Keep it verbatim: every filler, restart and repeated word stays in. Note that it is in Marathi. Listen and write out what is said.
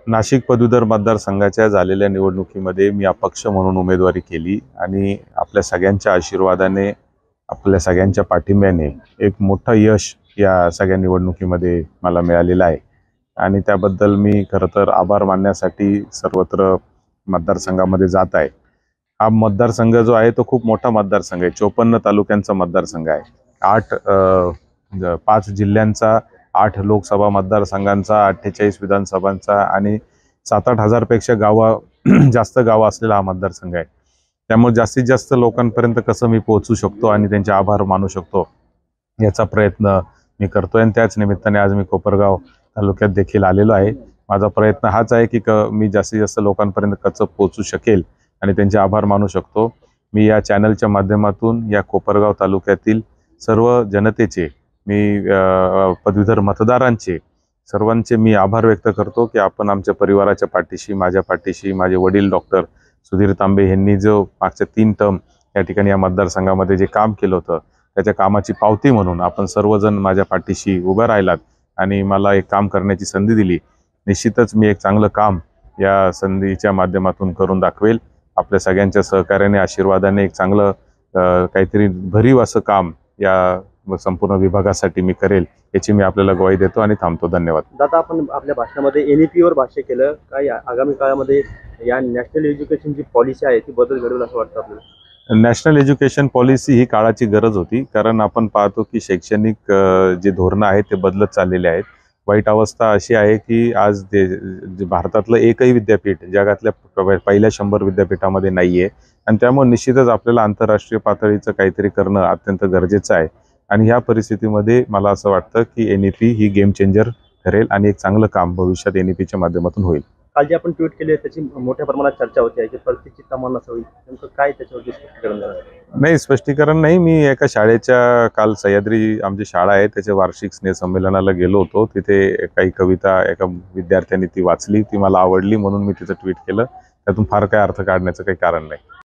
नाशिक पदवीधर मतदारसंघाच्या झालेल्या निवडणुकीमध्ये मी अपक्ष म्हणून उमेदवारी केली आणि आपल्या सगळ्यांच्या आशीर्वादाने, आपल्या सगळ्यांच्या पाठिंब्याने एक मोठं यश या सगळ्या निवडणुकीमध्ये मला मिळालेलं आहे आणि त्याबद्दल मी खरं तर आभार मानण्यासाठी सर्वत्र मतदारसंघामध्ये जात आहे। हा मतदारसंघ जो आहे तो खूप मोठा मतदारसंघ आहे। चोपन्न तालुक्यांचा मतदारसंघ आहे। आठ पाच जिल्ह्यांचा, आठ लोकसभा मतदारसंघांचा, अठ्ठेचाळीस विधानसभांचा आणि सात आठ हजारपेक्षा गावं जास्त गावं असलेला हा मतदारसंघ आहे। त्यामुळे जास्तीत जास्त लोकांपर्यंत कसं मी पोहोचू शकतो आणि त्यांचे आभार मानू शकतो याचा प्रयत्न मी करतोय आणि त्याच निमित्ताने आज मी कोपरगाव तालुक्यात देखील आलेलो आहे। माझा प्रयत्न हाच आहे की मी जास्तीत जास्त लोकांपर्यंत कसं पोहोचू शकेल आणि त्यांचे आभार मानू शकतो। मी या चॅनलच्या माध्यमातून या कोपरगाव तालुक्यातील सर्व जनतेचे, मी पदवीधर मतदारांचे, सर्वांचे मी आभार व्यक्त करतो की आपण आमच्या परिवाराच्या पाठीशी, माझ्या पाठीशी, माझे वडील डॉक्टर सुधीर तांबे यांनी जो मागच्या तीन टर्म या ठिकाणी या मतदारसंघामध्ये जे काम केलं होतं त्याच्या कामाची पावती म्हणून आपण सर्वजण माझ्या पाठीशी उभं राहिलात आणि मला एक काम करण्याची संधी दिली। निश्चितच मी एक चांगलं काम या संधीच्या माध्यमातून करून दाखवेल। आपल्या सगळ्यांच्या सहकार्याने, आशीर्वादाने एक चांगलं काहीतरी भरीव असं काम या संपूर्ण विभागासाठी मी करेल याची मी आपल्याला ग्वाही देतो आणि थांबतो। धन्यवाद। दादा, आपण आपल्या भाषणामध्ये एनईपी वर भाष्य केलं, काय आगामी काळामध्ये या नॅशनल एज्युकेशन जी पॉलिसी आहे ती बदल घडवेल असं वाटतं आपल्याला? नॅशनल एज्युकेशन पॉलिसी ही काळाची गरज होती, कारण आपण पाहतो की शैक्षणिक जे धोरणं आहेत ते बदलत चाललेले आहेत। वाईट अवस्था अशी आहे की आज जे भारतातलं एकही विद्यापीठ जगातल्या पहिल्या शंभर विद्यापीठामध्ये नाही आहे आणि त्यामुळे निश्चितच आपल्याला आंतरराष्ट्रीय पातळीचं काहीतरी करणं अत्यंत गरजेचं आहे आणि ह्या परिस्थितीमध्ये मला असं वाटतं की एनईपी ही गेम चेंजर ठरेल आणि एक चांगलं काम भविष्यात एनईपीच्या माध्यमातून होईल। काल जे आपण ट्विट केले त्याची मोठ्या प्रमाणात चर्चा होती आहे की प्रत्येक तमन्ना होईल, नेमकं काय त्याच्यावरती स्पष्टीकरण देणार? नाही, स्पष्टीकरण नाही। मी एका शाळेच्या, काल सह्याद्री आमची शाळा आहे त्याच्या वार्षिक स्नेहसंमेलनाला गेलो होतो। तिथे काही कविता एका विद्यार्थ्याने ती वाचली, ती मला आवडली म्हणून मी तिचं ट्विट केलं। त्यातून फार काय अर्थ काढण्याचं काही कारण नाही।